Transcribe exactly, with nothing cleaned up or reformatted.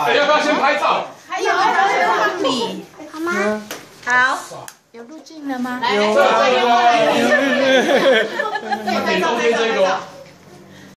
要不要先拍照？ 还有还有放礼，好吗？好，有路径了吗？ 有啊，有啊。OK，OK，这个。